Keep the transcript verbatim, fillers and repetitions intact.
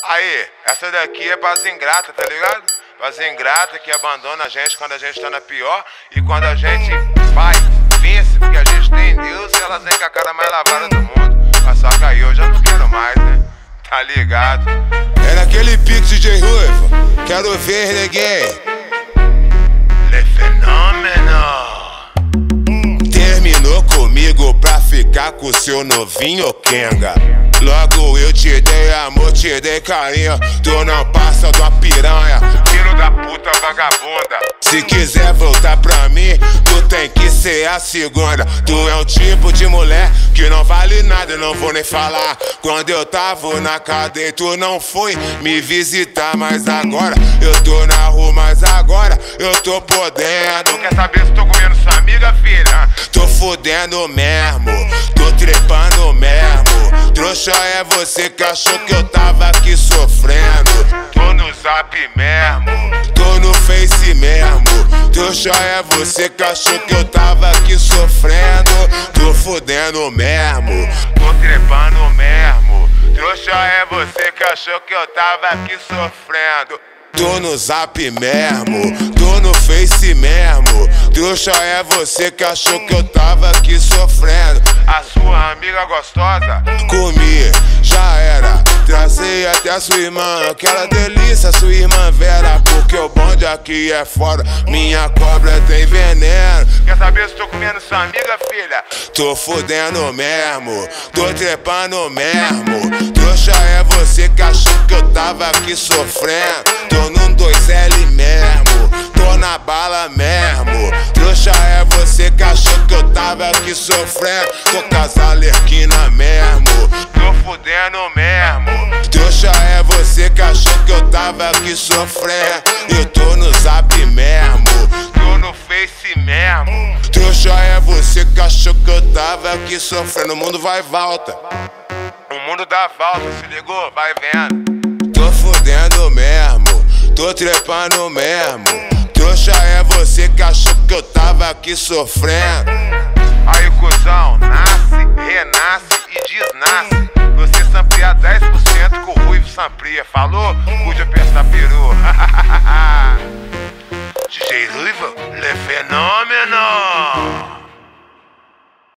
Aí, essa daqui é pras ingratas, tá ligado? Pras ingratas que abandonam a gente quando a gente tá na pior. E quando a gente vai, vence, porque a gente tem Deus, e elas vêm com a cara mais lavada do mundo. Mas só que aí eu já não quero mais, né? Tá ligado? É naquele pique D J Ruivo, quero ver ninguém. Le fenômeno. Terminou comigo pra ficar com seu novinho Kenga. Logo eu te dei amor, te dei carinho. Tu não passa de uma piranha, Filho da puta vagabunda. se quiser voltar pra mim, tu tem que ser a segunda. Tu é um tipo de mulher que não vale nada, eu não vou nem falar. Quando eu tava na cadeia, tu não foi me visitar. Mas agora eu tô na rua, mas agora eu tô podendo. Tu quer saber se tô comendo sua amiga, filha? Tô fudendo mesmo, tô trepando mesmo. Trouxa é você que achou que eu tava aqui sofrendo. Tô no zap mesmo. Tô no Face mesmo. Trouxa é você que achou que eu tava aqui sofrendo. Tô fudendo mesmo, Tô trepando mesmo. Trouxa é você que achou que eu tava aqui sofrendo. tô no Zap mesmo, tô no Face mesmo. Trouxa é você que achou que eu tava aqui sofrendo. A sua amiga gostosa? Comi, já era. Trazei até a sua irmã, aquela delícia, sua irmã Vera. Porque o bonde aqui é foda, minha cobra tem veneno. Quer saber se tô comendo sua amiga, filha? Tô fudendo mesmo, tô trepando mesmo. Trouxa é você que achou que eu tava aqui sofrendo. Tô num dois L mesmo, tô na bala mesmo. Trouxa é você que achou que eu tava aqui sofrendo. Tô com as alerquina mesmo, Tô fudendo mesmo. trouxa é você que achou que eu tava aqui sofrendo. Eu tô no Zap mesmo, Tô no Face mesmo. trouxa é você que achou que eu tava aqui sofrendo. O mundo vai e volta, O mundo dá volta, se ligou? Vai vendo. tô fudendo mesmo, tô trepando mesmo. Trouxa é você que achou que eu tava aqui sofrendo. Aí, cuzão, nasce, renasce e desnasce. Você samplia dez por cento com o Ruivo samplia. Falou? Cuide apertar peru. D J Ruivo, le fenômeno.